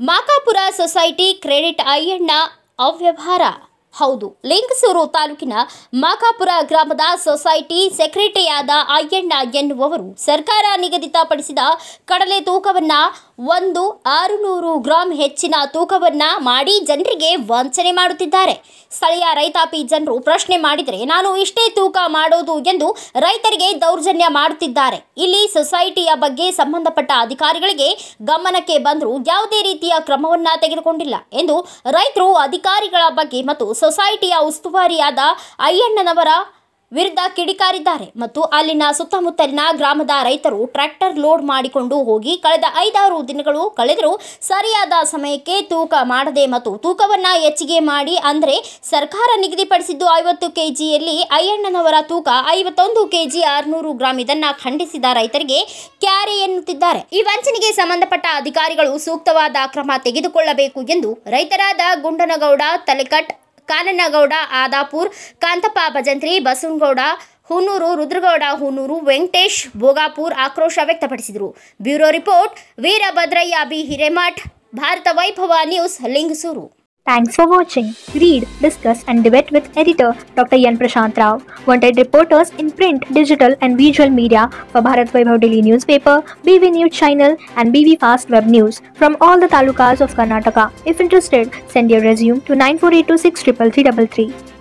ಮಾಕಾಪುರ society credit Ayyanna ಅವ್ಯವಹಾರ. ಹೌದು, ಲಿಂಗಸೂರು ತಾಲೂಕಿನ ಮಾಕಾಪುರ ಗ್ರಾಮದ ಸೊಸೈಟಿ ಸೆಕ್ರೆಟರಿಯಾದ ಅಯ್ಯಣ್ಣ ಎನ್ನುವವರು ಸರ್ಕಾರ ನಿಗದಿತಪಡಿಸಿದ ಕಡಲೆ ತೂಕವನ್ನ 600 ಗ್ರಾಂ ಹೆಚ್ಚಿನ ತೂಕವನ್ನ ಮಾಡಿ ಜನರಿಗೆ ವಂಚನೆ ಮಾಡುತ್ತಿದ್ದಾರೆ. ಸ್ಥಳೀಯ ರೈತಾಪಿ ಜನರು ಪ್ರಶ್ನೆ ಮಾಡಿದರೆ ನಾನು ಇಷ್ಟೇ ತೂಕ ಮಾಡೋದು ಎಂದು ರೈತರಿಗೆ ದೌರ್ಜನ್ಯ ಮಾಡುತ್ತಿದ್ದಾರೆ. ಇಲ್ಲಿ ಸೊಸೈಟಿಯ ಬಗ್ಗೆ ಸಂಬಂಧಪಟ್ಟ ಅಧಿಕಾರಿಗಳಿಗೆ ಗಮನಕ್ಕೆ ಬಂದರೂ ಯಾವುದೇ ರೀತಿಯ ಕ್ರಮವನ್ನ ತೆಗೆದುಕೊಂಡಿಲ್ಲ ಎಂದು ರೈತರು ಅಧಿಕಾರಿಗಳ ಬಗ್ಗೆ ಮತ್ತು ಸೊಸೈಟಿಯ ಉಸ್ತುವಾರಿಯಾದ ಅಯ್ಯಣ್ಣನವರ ವಿರುದ್ಧ ಕಿಡಿಕಾರಿದ್ದಾರೆ. ಮತ್ತು ಅಲ್ಲಿನ ಸುತ್ತಮುತ್ತಲಿನ ಗ್ರಾಮದ ರೈತರು ಟ್ರ್ಯಾಕ್ಟರ್ ಲೋಡ್ ಮಾಡಿಕೊಂಡು ಹೋಗಿ ಕಳೆದ 5-6 ದಿನಗಳು ಕಳೆದರೂ ಸರಿಯಾದ ಸಮಯಕ್ಕೆ ತೂಕ ಮಾಡದೆ ಮತ್ತು ತೂಕವನ್ನು ಹೆಚ್ಚಿಗೆ ಮಾಡಿ ಅಂದರೆ ಸರ್ಕಾರ ನಿಗದಿಪಡಿಸಿದ್ದು 50 ಕೆಜಿಯಲ್ಲಿ ಅಯ್ಯಣ್ಣನವರ ತೂಕ 51 ಕೆಜಿ 600 ಗ್ರಾಂ ಇದನ್ನು ಖಂಡಿಸಿದ ರೈತರಿಗೆ ಕ್ಯಾರೆ ಎನ್ನುತ್ತಿದ್ದಾರೆ. ಈ ವಂಚನೆಗೆ ಸಂಬಂಧಪಟ್ಟ ಅಧಿಕಾರಿಗಳು ಸೂಕ್ತವಾದ ಕ್ರಮ ತೆಗೆದುಕೊಳ್ಳಬೇಕು ಎಂದು ರೈತರಾದ ಗುಂಡನಗೌಡ ತಲೆಕಟ್, ಕಾನನಗೌಡ ಆದಾಪುರ್, ಕಾಂತಪ್ಪ ಭಜಂತ್ರಿ, ಬಸವನಗೌಡ ಹುನೂರು, ರುದ್ರಗೌಡ ಹುನೂರು, ವೆಂಕಟೇಶ್ ಭೋಗಾಪುರ್ ಆಕ್ರೋಶ ವ್ಯಕ್ತಪಡಿಸಿದರು. Bureau report Veerabhadrayya B Hiremath, Bharata Vaibhava news, Lingasugur. Thanks for watching. Read, discuss and debate with editor Dr. Yan Prashant Rao. Wanted reporters in print, digital and visual media for Bharat Vaibhav Daily Newspaper, BV News Channel and BV Fast Web News from all the talukas of Karnataka. If interested, send your resume to 9482633333.